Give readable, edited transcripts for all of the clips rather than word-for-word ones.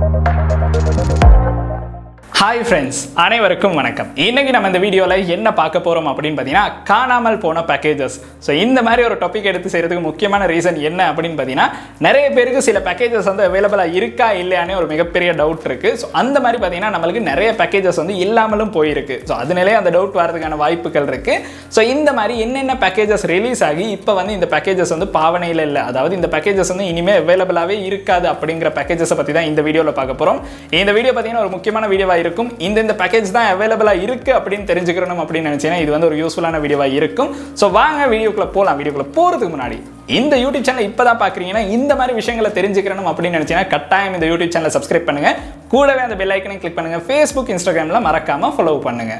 Hi friends, அனைவருக்கும் வணக்கம். இன்னைக்கு நம்ம இந்த வீடியோல என்ன பார்க்க போறோம் அப்படினு பாத்தீங்கன்னா காணாமல் போன பேக்கேजेस. சோ இந்த மாதிரி ஒரு டாபிக் எடுத்து செய்யிறதுக்கு முக்கியமான ரீசன் என்ன அப்படினு பாத்தீங்கன்னா நிறைய பேருக்கு சில பேக்கேजेस வந்து அவேலபிளா இருக்கா இல்லையானே ஒரு மிகப்பெரிய டவுட் இருக்கு. சோ அந்த மாதிரி பாத்தீங்கன்னா நமக்கு நிறைய பேக்கேजेस வந்து இல்லாமலும் போய் இருக்கு. சோ அதனாலே அந்த டவுட் வரதுக்கான வாய்ப்புகள் இருக்கு. சோ இந்த மாதிரி என்னென்ன பேக்கேजेस ரிலீஸ் ஆகி இப்போ வந்து இந்த பேக்கேजेस வந்து பாவனையில இல்ல. அதாவது இந்த பேக்கேजेस வந்து இனிமே அவேலபிளாவே இருக்காது அப்படிங்கற பேக்கேजेस பத்தி தான் இந்த வீடியோல பார்க்க போறோம். இந்த வீடியோ பாத்தீங்கன்னா ஒரு முக்கியமான வீடியோவா இருக்கும். இந்த பேக்கேஜ் தான் அவேலபிளா இருக்கு அப்படினு தெரிஞ்சுக்கணும் அப்படினு நினைச்சேனா இது வந்து ஒரு யூஸ்ஃபுல்லான வீடியோவா இருக்கும். சோ வாங்க வீடியோக்குள்ள போலாம். வீடியோக்குள்ள போறதுக்கு முன்னாடி இந்த YouTube சேனல் இப்பதான் பாக்குறீங்கன்னா இந்த மாதிரி விஷயங்களை தெரிஞ்சுக்கணும் அப்படினு நினைச்சேனா கட்டாயம் இந்த YouTube சேனலை சப்ஸ்கிரைப் பண்ணுங்க. கூடவே அந்த பெல் ஐகானை கிளிக் பண்ணுங்க. Facebook, Instagramல மறக்காம ஃபாலோ பண்ணுங்க.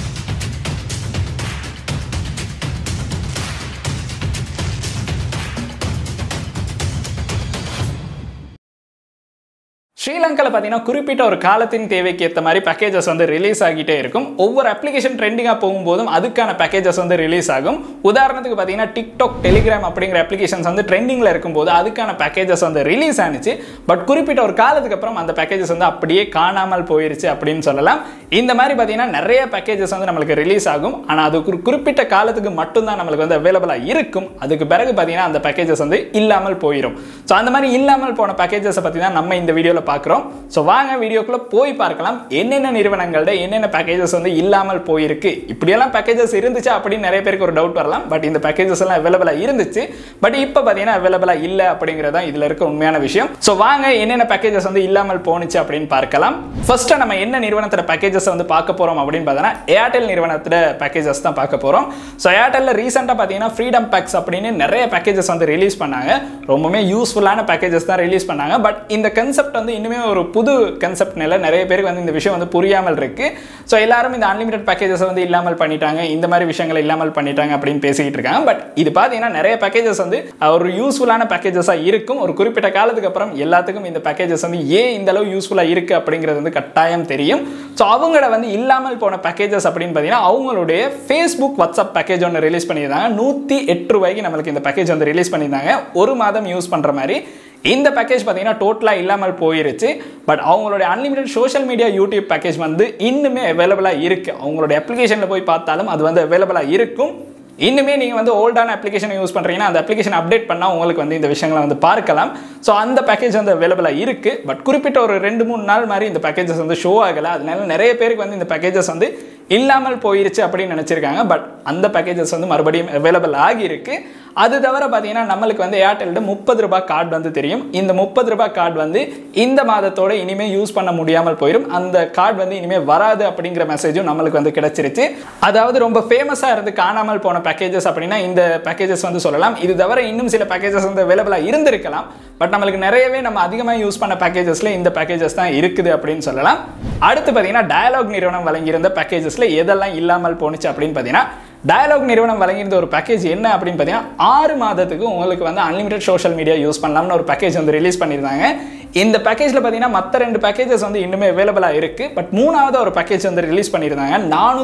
ஸ்ரீலங்கால பாத்தீங்கன்னா குறிப்பிட்ட ஒரு காலத்தின் தேவைக்கு ஏற்ற மாதிரி பேக்கேजेस வந்து ரிலீஸ் ஆகிட்டே இருக்கும். ஒவ்வொரு அப்ளிகேஷன் ட்ரெண்டிங்கா போகும்போதும் அதுக்கான பேக்கேजेस வந்து ரிலீஸ் ஆகும். உதாரணத்துக்கு பாத்தீங்கன்னா Tik Tok, Telegram அப்படிங்கிற அப்ளிகேஷன்ஸ் வந்து ட்ரெண்டிங்ல இருக்கும்போது அதுக்கான பேக்கேजेस வந்து ரிலீஸ் ஆனிச்சு. பட் குறிப்பிட்ட ஒரு காலத்துக்கு அப்புறம் அந்த பேக்கேजेस வந்து அப்படியே காணாமல் போயிருச்சு அப்படின்னு சொல்லலாம். இந்த மாதிரி பாத்தீங்கன்னா நிறைய பேக்கேजेस வந்து நமக்கு ரிலீஸ் ஆகும். ஆனா அது குறிப்பிட்ட காலத்துக்கு மட்டும் தான் நமக்கு வந்து அவேலபிளா இருக்கும். அதுக்கு பிறகு பாத்தீங்கன்னா அந்த பேக்கேजेस வந்து இல்லாமல் போயிடும். சோ அந்த மாதிரி இல்லாமல் போன பேக்கேजेस பத்தி தான் நம்ம இந்த வீடியோல பார்க்கிறோம். சோ வாங்க வீடியோக்குள்ள போய் பார்க்கலாம். என்னென்ன நிறுவனங்கள்ட என்னென்ன பேக்கேजेस வந்து இல்லாமல் போயிருக்கு. இப்படி எல்லாம் பேக்கேजेस இருந்துச்சு அப்படி நிறைய பேருக்கு ஒரு டவுட் வரலாம். பட் இந்த பேக்கேजेस எல்லாம் அவேலபிளா இருந்துச்சு. பட் இப்போ பாத்தீங்கன்னா அவேலபிளா இல்ல அப்படிங்கறத இதுல இருக்க உண்மையான விஷயம். சோ வாங்க என்னென்ன பேக்கேजेस வந்து இல்லாமல் போனுச்சு அப்படினு பார்க்கலாம். ஃபர்ஸ்ட் நம்ம என்ன நிறுவனத்தோட பேக்கேजेस வந்து பார்க்க போறோம் அப்படினு பார்த்தா ஏர்டெல் நிறுவனத்தோட பேக்கேजेस தான் பார்க்க போறோம். சோ ஏர்டெல்ல ரீசன்ட்டா பாத்தீங்கன்னா ஃப்ரீடம் பேக்ஸ் அப்படினு நிறைய பேக்கேजेस வந்து ரிலீஸ் பண்ணாங்க. ரொம்பவே யூஸ்ஃபுல்லான பேக்கேजेस தான் ரிலீஸ் பண்ணாங்க. பட் இந்த கான்செப்ட் வந்து இன்னுமே ஒரு புது கான்செப்ட்னால நிறைய பேருக்கு வந்து இந்த விஷயம் வந்து புரியாமல் இருக்கு. சோ எல்லாரும் இந்த அன்லிமிட்டட் பேக்கேजेस வந்து இல்லாமல் பண்ணிட்டாங்க, இந்த மாதிரி விஷயங்களை இல்லாமல் பண்ணிட்டாங்க அப்படின்னு பேசிட்டு இருக்காங்க. பட் இது பாத்தீங்கன்னா நிறைய பேக்கேजेस வந்து ஒரு யூஸ்ஃபுல்லான பேக்கேजेसா இருக்கும். ஒரு குறிப்பிட்ட காலத்துக்கு அப்புறம் எல்லாத்துக்கும் இந்த பேக்கேजेस வந்து ஏன் இந்த அளவு யூஸ்ஃபுல்லா இருக்கு அப்படிங்கிறது வந்து கட்டாயம் தெரியும். சோ அவங்கள வந்து இல்லாமல் போன பேக்கேजेस அப்படின்னு பாத்தீங்கன்னா அவங்களுடைய Facebook, WhatsApp பேக்கேஜ் ஒன்று ரிலீஸ் பண்ணியிருந்தாங்க. 108 ரூபாய்க்கு நமக்கு இந்த பேக்கேஜ் வந்து ரிலீஸ் பண்ணியிருந்தாங்க. ஒரு மாதம் யூஸ் பண்ற மாதிரி. இந்த பேக்கேஜ் பாத்தீங்கன்னா டோட்டலா இல்லாமல் போயிருச்சு. பட் அவங்களுடைய unlimited social media YouTube package வந்து இன்னுமே அவேலபிளா இருக்கு. அவங்களுடைய அப்ளிகேஷன்ல போய் பார்த்தாலும் அது வந்து அவேலபிளா இருக்கும். இன்னுமே நீங்க வந்து ஓல்டான அப்ளிகேஷனை யூஸ் பண்றீங்கன்னா அந்த அப்ளிகேஷன் அப்டேட் பண்ணா உங்களுக்கு வந்து இந்த விஷயங்களை வந்து பார்க்கலாம். சோ அந்த பேக்கேஜ் வந்து அவேலபிளா இருக்கு. பட் குறிப்பிட்ட ஒரு 2-3 நாள் மாதிரி இந்த பேக்கேजेस வந்து ஷோ ஆகல. அதனால நிறைய பேருக்கு வந்து இந்த பேக்கேजेस வந்து இல்லாமல் போயிருச்சு அப்படின்னு நினைச்சிருக்காங்க. பட் அந்த பேக்கேजेस வந்து மறுபடியும் அவேலபிள் ஆகி இருக்கு. அது தவிர பாத்தீங்கன்னா நம்மளுக்கு வந்து ஏர்டெல்ல 30 ரூபாய் கார்டு வந்து தெரியும். இந்த 30 ரூபாய் கார்டு வந்து இந்த மாதத்தோட இனிமே யூஸ் பண்ண முடியாமல் போயிடும். அந்த கார்டு வந்து இனிமே வராது அப்படிங்கிற மெசேஜும் நம்மளுக்கு வந்து கிடைச்சிருச்சு. அதாவது ரொம்ப ஃபேமஸா இருந்து காணாமல் போன பேக்கேजेस அப்படின்னா இந்த பேக்கேजेस வந்து சொல்லலாம். இது தவிர இன்னும் சில பேக்கேजेस வந்து அவேலபிளா இருந்திருக்கலாம். பட் நம்மளுக்கு நிறையவே நம்ம அதிகமாக யூஸ் பண்ண பேக்கேजेसல இந்த பேக்கேजेस தான் இருக்குது அப்படின்னு சொல்லலாம். அடுத்து பாத்தீங்கன்னா டயலாக் நிறுவனம் வழங்கியிருந்த பேக்கேजेसல எதெல்லாம் இல்லாமல் போனுச்சு அப்படின்னு பாத்தீங்கன்னா டயலாக் நிறுவனம் வழங்கியிருந்த ஒரு பேக்கேஜ் என்ன அப்படின்னு பார்த்தீங்கன்னா 6 மாதத்துக்கு உங்களுக்கு வந்து அன்லிமிட்டட் சோஷியல் மீடியா யூஸ் பண்ணலாம்னு ஒரு பேக்கேஜ் வந்து ரிலீஸ் பண்ணியிருந்தாங்க. இந்த பேக்கேஜ்ல பார்த்தீங்கன்னா மற்ற 2 பேக்கேजेस வந்து இன்னுமே அவேலபிளா இருக்கு. பட் 3வது ஒரு பேக்கேஜ் வந்து ரிலீஸ் பண்ணியிருந்தாங்க.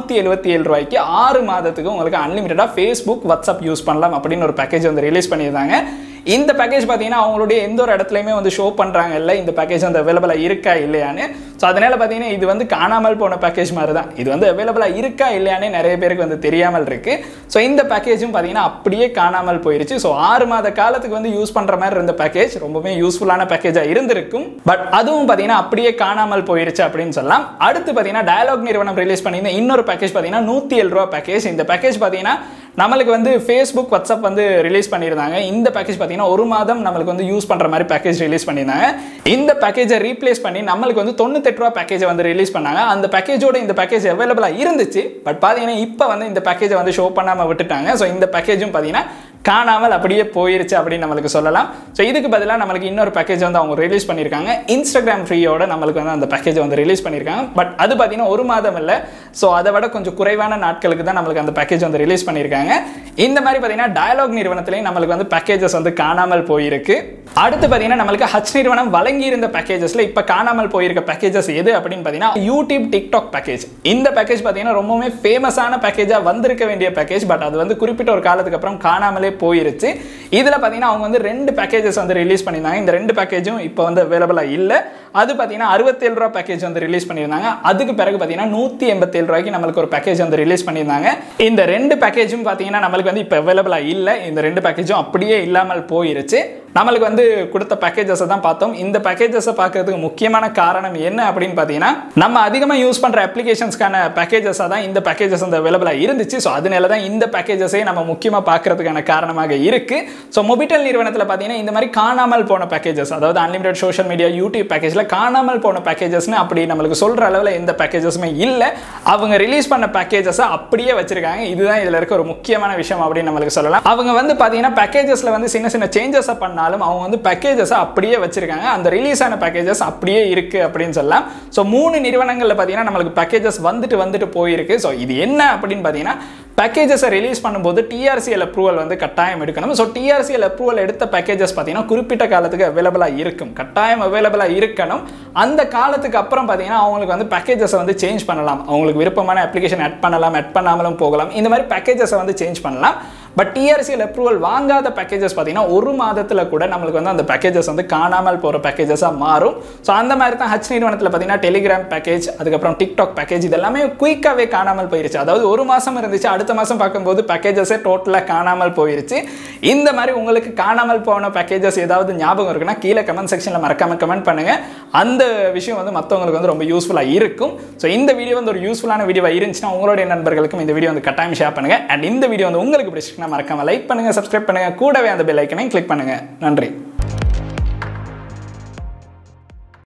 477 ரூபாய்க்கு 6 மாதத்துக்கு உங்களுக்கு அன்லிமிட்டடா Facebook, WhatsApp யூஸ் பண்ணலாம் அப்படின்னு ஒரு பேக்கேஜ் வந்து ரிலீஸ் பண்ணியிருந்தாங்க. இந்த பேக்கேஜ் பார்த்தீங்கன்னா அவங்களுடைய எந்த ஒரு இடத்துலையுமே வந்து ஷோ பண்றாங்க இல்லை இந்த பேக்கேஜ் வந்து அவேலபிளா இருக்கா இல்லையான்னு. ஸோ அதனால பார்த்தீங்கன்னா இது வந்து காணாமல் போன பேக்கேஜ் மாதிரி தான். இது வந்து அவேலபிளா இருக்கா இல்லையானே நிறைய பேருக்கு வந்து தெரியாமல் இருக்கு. ஸோ இந்த பேக்கேஜும் பார்த்தீங்கன்னா அப்படியே காணாமல் போயிருச்சு. ஸோ 6 மாத காலத்துக்கு வந்து யூஸ் பண்ற மாதிரி இருந்த பேக்கேஜ் ரொம்பவே யூஸ்ஃபுல்லான பேக்கேஜா இருந்திருக்கும். பட் அதுவும் பார்த்தீங்கன்னா அப்படியே காணாமல் போயிருச்சு அப்படின்னு சொல்லலாம். அடுத்து பார்த்தீங்கன்னா டயலாக் நிறுவனம் ரிலீஸ் பண்ணியிருந்த இன்னொரு பேக்கேஜ் பார்த்தீங்கன்னா 107 ரூபாய் பேக்கேஜ். இந்த பேக்கேஜ் பார்த்தீங்கன்னா நம்மளுக்கு வந்து Facebook, WhatsApp வந்து ரிலீஸ் பண்ணியிருந்தாங்க. இந்த பேக்கேஜ் பார்த்தீங்கன்னா ஒரு மாதம் நம்மளுக்கு வந்து யூஸ் பண்ற மாதிரி பேக்கேஜ் ரிலீஸ் பண்ணியிருந்தாங்க. இந்த பேக்கேஜை ரீப்ளேஸ் பண்ணி நம்மளுக்கு வந்து 98 ரூபாய் பேக்கேஜை வந்து ரிலீஸ் பண்ணாங்க. அந்த பேக்கேஜோட இந்த பேக்கேஜ் அவேலபிளா இருந்துச்சு. பட் பாத்தீங்கன்னா இப்போ வந்து இந்த பேக்கேஜை வந்து ஷோ பண்ணாம விட்டுட்டாங்க. ஸோ இந்த பேக்கேஜும் பாத்தீங்கன்னா காணாமல் அப்படியே போயிருச்சு அப்படின்னு நம்மளுக்கு சொல்லலாம். ஸோ இதுக்கு பதிலாக நம்மளுக்கு இன்னொரு பேக்கேஜ் வந்து அவங்க ரிலீஸ் பண்ணியிருக்காங்க. இன்ஸ்டாகிராம் ஃப்ரீயோட நம்மளுக்கு வந்து அந்த பேக்கேஜ் வந்து ரிலீஸ் பண்ணியிருக்காங்க. பட் அது பார்த்தீங்கன்னா ஒரு மாதம் இல்லை. ஸோ அதை விட கொஞ்சம் குறைவான நாட்களுக்கு தான் நம்மளுக்கு அந்த பேக்கேஜ் வந்து ரிலீஸ் பண்ணியிருக்காங்க. இந்த மாதிரி பார்த்தீங்கன்னா டயலாக் நிறுவனத்திலேயே நம்மளுக்கு வந்து பேக்கேஜஸ் வந்து காணாமல் போயிருக்கு. அடுத்து பார்த்தீங்கன்னா நம்மளுக்கு ஹச் நிறுவனம் வழங்கி இருந்த பேக்கேஜஸ்ல இப்போ காணாமல் போயிருக்க பேக்கேஜஸ் எது அப்படின்னு பார்த்தீங்கன்னா யூடியூப் டிக்டாக் பேக்கேஜ். இந்த பேக்கேஜ் பார்த்தீங்கன்னா ரொம்பவே ஃபேமஸான பேக்கேஜா வந்திருக்க வேண்டிய பேக்கேஜ். பட் அது வந்து குறிப்பிட்ட ஒரு காலத்துக்கு அப்புறம் காணாமலே போயிருச்சு. இதில் பார்த்தீங்கன்னா அவங்க வந்து 2 பேக்கேஜஸ் வந்து ரிலீஸ் பண்ணியிருந்தாங்க. இந்த 2 பேக்கேஜும் இப்போ வந்து அவைலபிளாக இல்லை. அது பார்த்தீங்கன்னா 67 ரூபா பேக்கேஜ் வந்து ரிலீஸ் பண்ணியிருந்தாங்க. அதுக்கு பிறகு பார்த்தீங்கன்னா 187 ரூபாய்க்கு நம்மளுக்கு ஒரு பேக்கேஜ் வந்து ரிலீஸ் பண்ணியிருந்தாங்க. இந்த 2 பேக்கேஜும் பார்த்தீங்கன்னா நம்மளுக்கு வந்து இப்போ அவைலபிளாக இல்லை. இந்த 2 பேக்கேஜும் அப்படியே இல்லாமல் போயிருச்சு. நம்மளுக்கு வந்து கொடுத்த பேக்கேஜஸை தான் பார்த்தோம். இந்த பேக்கேஜஸை பார்க்கறதுக்கு முக்கியமான காரணம் என்ன அப்படின்னு பார்த்தீங்கன்னா, நம்ம அதிகமாக யூஸ் பண்ணுற அப்ளிகேஷன்ஸ்க்கான பேக்கேஜஸாக தான் இந்த பேக்கேஜஸ் வந்து அவைலபிளாக இருந்துச்சு. ஸோ அதனால தான் இந்த பேக்கேஜஸே நம்ம முக்கியமாக பார்க்கறதுக்கான காரணமாக இருக்கு. ஸோ மொபிட்டல் நிறுவனத்தில் பார்த்தீங்கன்னா இந்த மாதிரி காணாமல் போன பேக்கேஜஸ், அதாவது அன்லிமிடெட் சோஷியல் மீடியா யூடியூப் பேக்கேஜில் காணாமல் போன பேக்கேஜஸ்னு அப்படி நம்மளுக்கு சொல்கிற அளவில் எந்த பேக்கேஜஸுமே இல்லை. அவங்க ரிலீஸ் பண்ண பேக்கேஜஸை அப்படியே வச்சிருக்காங்க. இதுதான் இதில் இருக்க ஒரு முக்கியமான விஷயம் அப்படின்னு நம்மளுக்கு சொல்லலாம். அவங்க வந்து பார்த்தீங்கன்னா பேக்கேஜஸில் வந்து சின்ன சின்ன சேஞ்சஸை பண்ண அவங்க வந்து பேக்கேஜஸ் அப்படியே வச்சிருக்காங்க. அந்த ரிலீஸ் ஆன பேக்கேஜஸ் அப்படியே இருக்கு அப்படின்னு சொல்லலாம். ஸோ 3 நிறுவனங்கள்ல பார்த்தீங்கன்னா நம்மளுக்கு பேக்கேஜஸ் வந்துட்டு போயிருக்கு. ஸோ இது என்ன அப்படின்னு பார்த்தீங்கன்னா, பேக்கேஜஸை ரிலீஸ் பண்ணும்போது டிஆர்சிஎல் அப்ரூவல் வந்து கட்டாயம் எடுக்கணும். ஸோ டிஆர்சிஎல் அப்ரூவல் எடுத்த பேக்கேஜஸ் பார்த்தீங்கன்னா குறிப்பிட்ட காலத்துக்கு அவைலபிளாக இருக்கும், கட்டாயம் அவைலபிளாக இருக்கணும். அந்த காலத்துக்கு அப்புறம் பார்த்தீங்கன்னா அவங்களுக்கு வந்து பேக்கேஜஸை வந்து சேஞ்ச் பண்ணலாம். அவங்களுக்கு விருப்பமான அப்ளிகேஷன் ஆட் பண்ணலாம், ஆட் பண்ணாமலும் போகலாம். இந்த மாதிரி பேக்கேஜஸை வந்து சேஞ்ச் பண்ணலாம். பட் டிஆர்சிஎல் அப்ரூவல் வாங்காத பேக்கேஜஸ் பார்த்தீங்கன்னா 1 மாதத்தில் கூட நம்மளுக்கு வந்து அந்த பேக்கேஜஸ் வந்து காணாமல் போகிற பேக்கேஜஸாக மாறும். ஸோ அந்த மாதிரி தான் ஹச் நிறுவனத்தில் பார்த்தீங்கன்னா டெலிகிராம் பேக்கேஜ், அதுக்கப்புறம் டிக்டாக் பேக்கேஜ், இதெல்லாமே குயிக்காகவே காணாமல் போயிருச்சு. அதாவது 1 மாதம் இருந்துச்சு, அடுத்த மாதம் பார்க்கும்போது பேக்கேஜஸே டோட்டலாக காணாமல் போயிருச்சு. இந்த மாதிரி உங்களுக்கு காணாமல் போன பேக்கேஜஸ் ஏதாவது ஞாபகம் இருக்குன்னா கீழே கமெண்ட் செக்ஷனில் மறக்காம கமெண்ட் பண்ணுங்கள். அந்த விஷயம் வந்து மற்றவங்களுக்கு வந்து ரொம்ப யூஸ்ஃபுல்லாக இருக்கும். ஸோ இந்த வீடியோ வந்து ஒரு யூஸ்ஃபுல்லான வீடியோவாக இருந்துச்சுன்னா உங்களுடைய நண்பர்களுக்கும் இந்த வீடியோ வந்து கட்டாயம் ஷேர் பண்ணுங்கள். அண்ட் இந்த வீடியோ வந்து உங்களுக்கு பிடிச்சிருக்குன்னா மறக்காம லைக் பண்ணுங்க, சப்ஸ்கிரைப் பண்ணுங்க, கூடவே அந்த பெல் ஐக்கனையும் கிளிக் பண்ணுங்க. நன்றி.